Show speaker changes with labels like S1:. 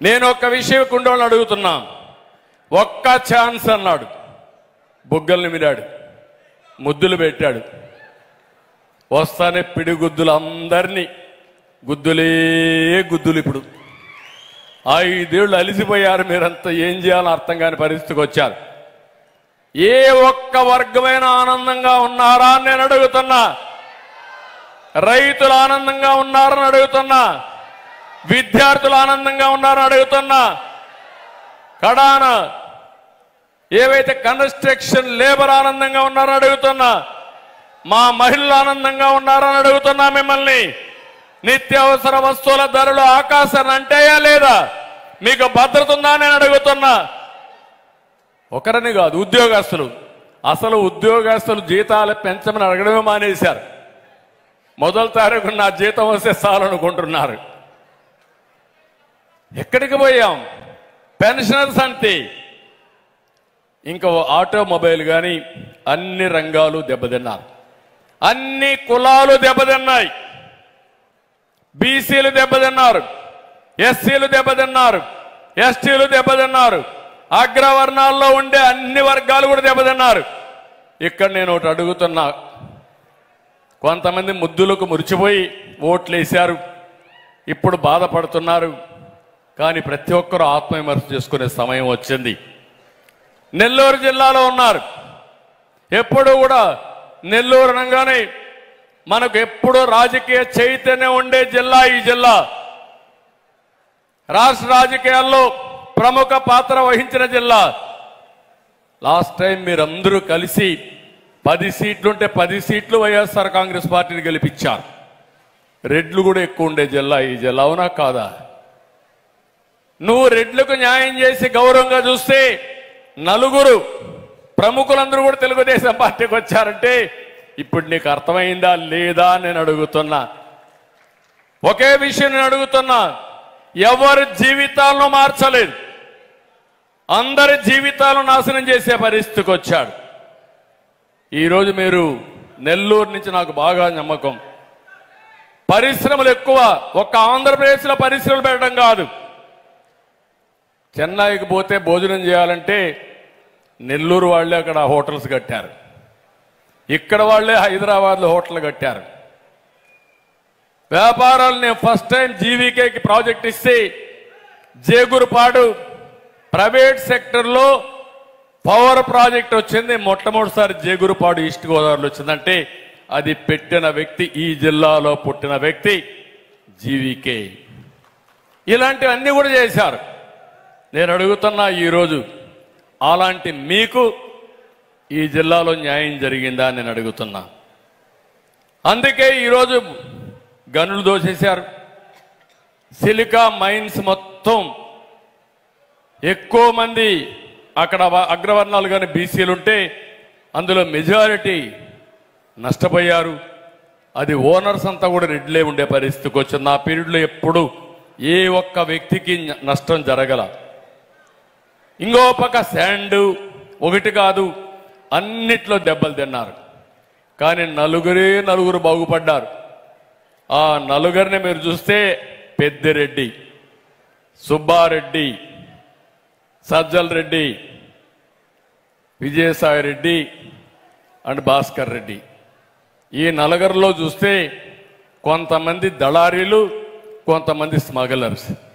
S1: నేను ఒక్క విషయం కుండోళ్ళని అడుగుతున్నా, ఒక్క ఛాన్స్ అన్నాడు, బుగ్గల్ని మిరాడు, ముద్దులు పెట్టాడు, వస్తానే పిడిగుద్దులు అందరినీ గుద్దులే గుద్దులు. ఇప్పుడు 5 ఏళ్ళు అలిసిపోయారు మీరంతా, ఏం చేయాలో అర్థం కాని పరిస్థితికి వచ్చారు. ఏ ఒక్క వర్గమైన ఆనందంగా ఉన్నారా అని నేను అడుగుతున్నా, రైతులు ఆనందంగా ఉన్నారని అడుగుతున్నా, విద్యార్థులు ఆనందంగా ఉన్నారని అడుగుతున్నా, కడాన ఏవైతే కన్స్ట్రక్షన్ లేబర్ ఆనందంగా ఉన్నారని అడుగుతున్నా, మా మహిళలు ఆనందంగా ఉన్నారని అడుగుతున్నా మిమ్మల్ని. నిత్యావసర వస్తువుల ధరలు ఆకాశాన్ని అంటాయా లేదా? మీకు భద్రత ఉందా నేను అడుగుతున్నా. ఒకరిని కాదు, ఉద్యోగస్తులు, అసలు ఉద్యోగస్తులు జీతాలు పెంచమని అడగడమే మానేశారు. మొదటి తారీఖు నా జీతం వస్తే చాలనుకుంటున్నారు. ఎక్కడికి పోయాం? పెన్షనర్స్ అంతే, ఇంకా ఆటోమొబైల్ కానీ అన్ని రంగాలు దెబ్బతిన్నారు, అన్ని కులాలు దెబ్బతిన్నాయి. బీసీలు దెబ్బతిన్నారు, ఎస్సీలు దెబ్బతిన్నారు, ఎస్టీలు దెబ్బతిన్నారు, అగ్రవర్ణాల్లో ఉండే అన్ని వర్గాలు కూడా దెబ్బతిన్నారు. ఇక్కడ నేను ఒకటి అడుగుతున్నా, కొంతమంది ముద్దులకు మురిచిపోయి ఓట్లేశారు, ఇప్పుడు బాధపడుతున్నారు. కానీ ప్రతి ఒక్కరూ ఆత్మవిమర్శ చేసుకునే సమయం వచ్చింది. నెల్లూరు జిల్లాలో ఉన్నారు, ఎప్పుడు కూడా నెల్లూరు అనగానే మనకు ఎప్పుడూ రాజకీయ చైతన్యం ఉండే జిల్లా ఈ జిల్లా. రాష్ట్ర రాజకీయాల్లో ప్రముఖ పాత్ర వహించిన జిల్లా. లాస్ట్ టైం మీరందరూ కలిసి 10 సీట్లుంటే 10 సీట్లు వైఎస్ఆర్ కాంగ్రెస్ పార్టీని గెలిపించారు. రెడ్లు కూడా ఎక్కువ ఉండే జిల్లా ఈ జిల్లా, అవునా కాదా? నువ్వు రెడ్లకు న్యాయం చేసి గౌరవంగా చూస్తే నలుగురు ప్రముఖులందరూ కూడా తెలుగుదేశం పార్టీకి వచ్చారంటే ఇప్పుడు నీకు అర్థమైందా లేదా నేను అడుగుతున్నా. ఒకే విషయం నేను అడుగుతున్నా, ఎవరి జీవితాలను మార్చలేదు, అందరి జీవితాలను నాశనం చేసే పరిస్థితికి వచ్చాడు. ఈరోజు మీరు నెల్లూరు నుంచి నాకు బాగా నమ్మకం, పరిశ్రమలు ఎక్కువ, ఒక్క ఆంధ్రప్రదేశ్లో పరిశ్రమలు పెట్టడం కాదు. చెన్నైకి పోతే భోజనం చేయాలంటే నెల్లూరు వాళ్ళే అక్కడ హోటల్స్ కట్టారు, ఇక్కడ వాళ్ళే హైదరాబాద్లో హోటల్ కట్టారు. వ్యాపారాలు నేను ఫస్ట్ టైం జీవీకేకి ప్రాజెక్ట్ ఇస్తే జేగురుపాడు ప్రైవేట్ సెక్టర్లో పవర్ ప్రాజెక్ట్ వచ్చింది. మొట్టమొదటిసారి జేగురుపాడు ఈస్ట్ గోదావరిలో వచ్చిందంటే అది పెట్టిన వ్యక్తి, ఈ జిల్లాలో పుట్టిన వ్యక్తి జీవీకే. ఇలాంటివన్నీ కూడా చేశారు. నేను అడుగుతున్నా, ఈరోజు అలాంటి మీకు ఈ జిల్లాలో న్యాయం జరిగిందా అని నేను అడుగుతున్నా. అందుకే ఈరోజు గనులు దోచేశారు, సిలికా మైన్స్ మొత్తం ఎక్కువ మంది అక్కడ అగ్రవర్ణాలు కానీ బీసీలుంటే అందులో మెజారిటీ నష్టపోయారు. అది ఓనర్స్ అంతా కూడా రెడ్లే ఉండే పరిస్థితికి వచ్చింది. నా పీరియడ్లో ఎప్పుడు ఏ ఒక్క వ్యక్తికి నష్టం జరగల. ఇంకో పక్క శాండ్ ఒకటి కాదు, అన్నిట్లో దెబ్బలు తిన్నారు. కానీ నలుగురు బాగుపడ్డారు. ఆ నలుగురిని మీరు చూస్తే పెద్దిరెడ్డి, సుబ్బారెడ్డి, సజ్జల్ రెడ్డి, విజయసాయి రెడ్డి అండ్ భాస్కర్ రెడ్డి, ఈ నలుగురిలో చూస్తే కొంతమంది దళారీలు, కొంతమంది స్మగ్లర్స్.